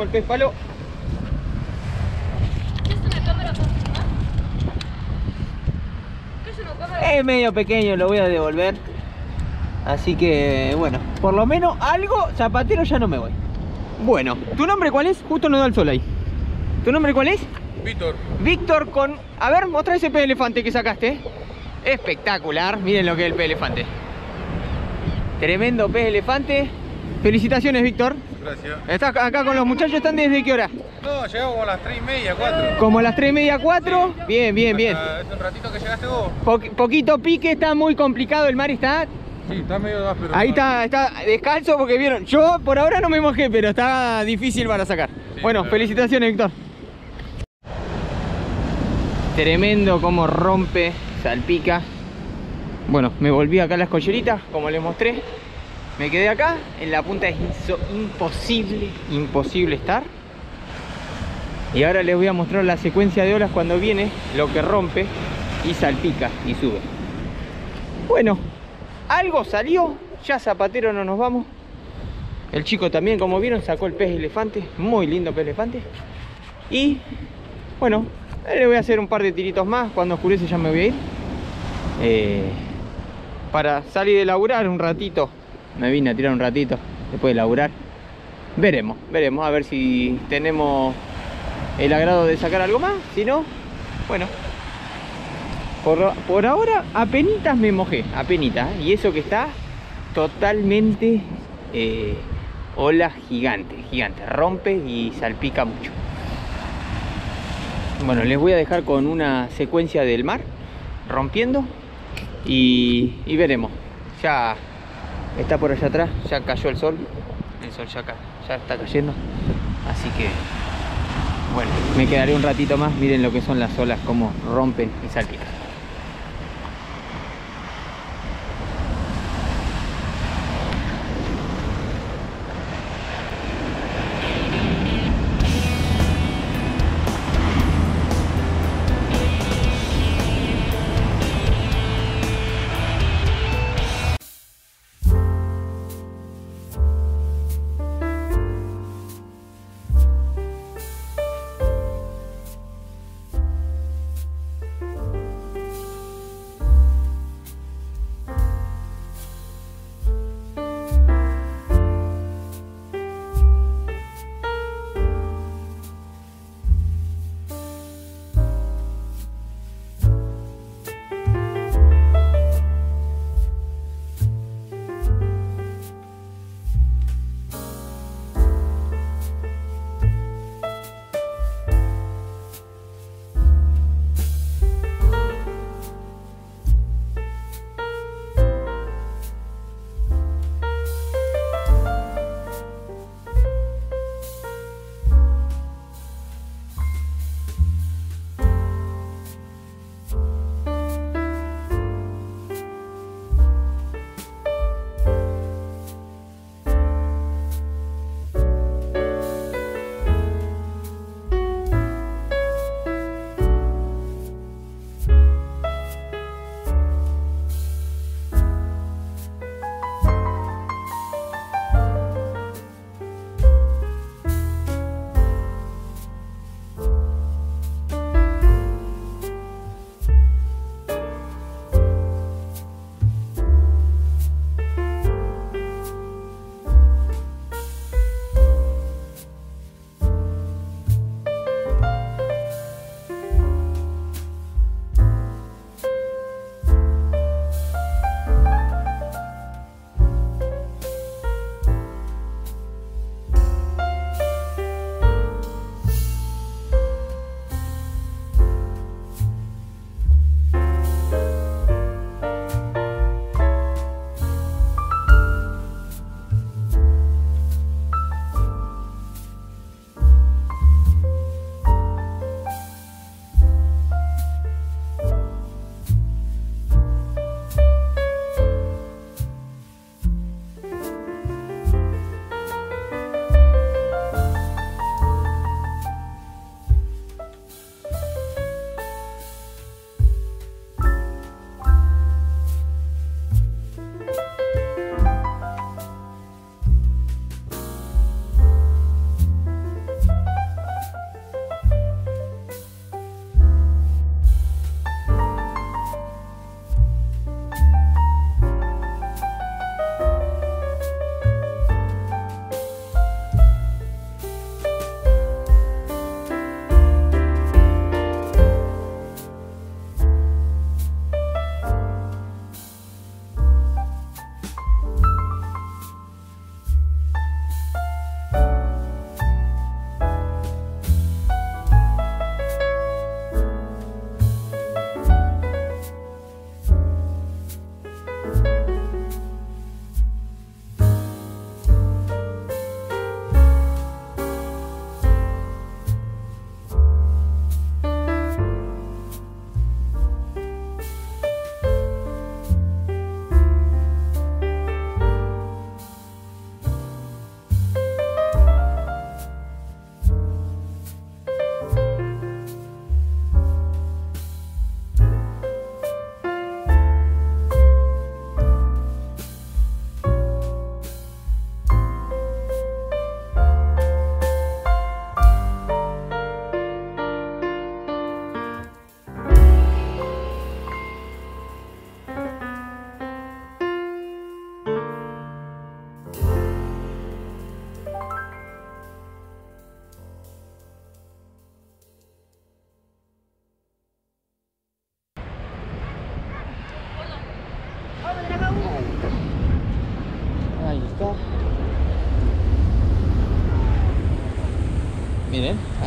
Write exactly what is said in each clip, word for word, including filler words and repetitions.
al pez palo. ¿Qué es una cámara para filmar? ¿Qué es una cámara? Es medio pequeño, lo voy a devolver. Así que, bueno, por lo menos algo zapatero ya no me voy. Bueno, ¿tu nombre cuál es? Justo nos da el sol ahí. ¿Tu nombre cuál es? Víctor. Víctor con... A ver, mostrá ese pez elefante que sacaste. Espectacular, miren lo que es el pez elefante. Tremendo pez elefante. Felicitaciones, Víctor. Gracias. ¿Estás acá con los muchachos? ¿Están desde qué hora? No, llegamos como a las tres y media, cuatro. Como a las tres y media, cuatro. Bien, bien, bien. ¿Es un ratito que llegaste vos? Po poquito pique, está muy complicado, el mar está... Sí, está medio áspero. Ahí está, está descalzo porque vieron. Yo por ahora no me mojé, pero está difícil para sacar. Sí, bueno, claro. Felicitaciones, Víctor. Tremendo como rompe, salpica. Bueno, me volví acá a la escollerita, como les mostré. Me quedé acá, en la punta es imposible, imposible estar. Y ahora les voy a mostrar la secuencia de olas cuando viene, lo que rompe y salpica y sube. Bueno, algo salió, ya zapatero no nos vamos. El chico también, como vieron, sacó el pez elefante, muy lindo pez elefante. Y bueno, le voy a hacer un par de tiritos más, cuando oscurece ya me voy a ir. Eh, para salir de laburar un ratito. Me vine a tirar un ratito después de laburar. Veremos, veremos, a ver si tenemos el agrado de sacar algo más. Si no, bueno. Por, por ahora, apenitas me mojé, apenitas. ¿eh? Y eso que está totalmente eh, ola gigante, gigante. Rompe y salpica mucho. Bueno, les voy a dejar con una secuencia del mar rompiendo y, y veremos. Ya está por allá atrás, ya cayó el sol. El sol ya, ya está cayendo. Así que, bueno, me quedaré un ratito más. Miren lo que son las olas, cómo rompen y salpican.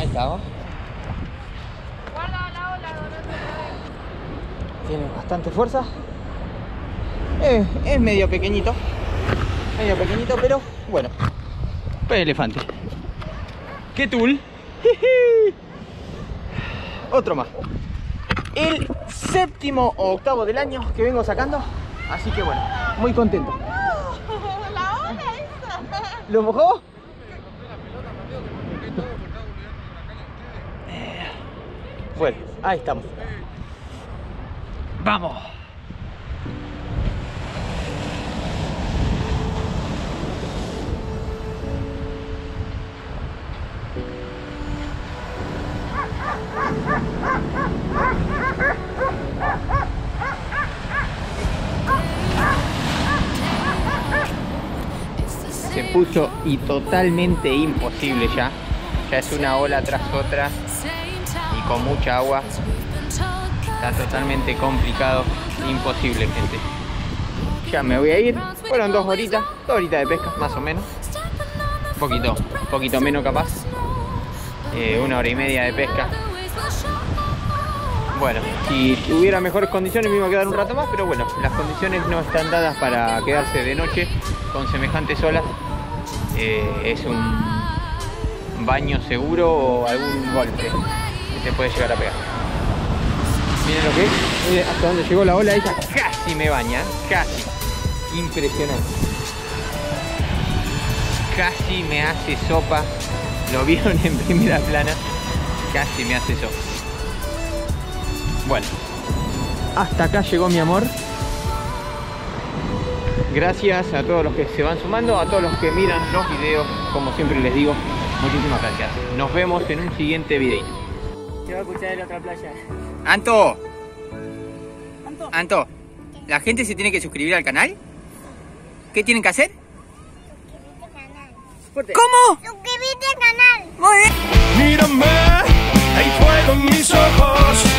Ahí estamos. Guarda la ola, Donato. Tiene bastante fuerza. Eh, es medio pequeñito. Medio pequeñito, pero bueno. Pues elefante. ¡Qué tool! Otro más. El séptimo o octavo del año que vengo sacando. Así que bueno, muy contento. La ola esa. ¿Lo mojó? Bueno, ahí estamos. ¡Vamos! Se puso y totalmente imposible ya. Ya es una ola tras otra y con mucha agua. Está totalmente complicado, imposible, gente. Ya me voy a ir. Fueron dos horitas, dos horitas de pesca, más o menos. Un poquito, un poquito menos capaz. Eh, una hora y media de pesca. Bueno, si tuviera mejores condiciones me iba a quedar un rato más, pero bueno, las condiciones no están dadas para quedarse de noche con semejantes olas. Eh, es un baño seguro o algún golpe que te puede llegar a pegar. Miren lo que es, miren hasta donde llegó la ola, ella casi me baña, casi. Impresionante. Casi me hace sopa, lo vieron en primera plana, casi me hace sopa. Bueno, hasta acá llegó mi amor. Gracias a todos los que se van sumando, a todos los que miran los videos, como siempre les digo, muchísimas gracias. Nos vemos en un siguiente videito. Se va a escuchar en la otra playa. Anto, ¿Anto? Anto, ¿la gente se tiene que suscribir al canal? ¿Qué tienen que hacer? Fuerte. ¿Cómo? Suscríbete al canal. Muy bien. Mírame, hay fuego en mis ojos.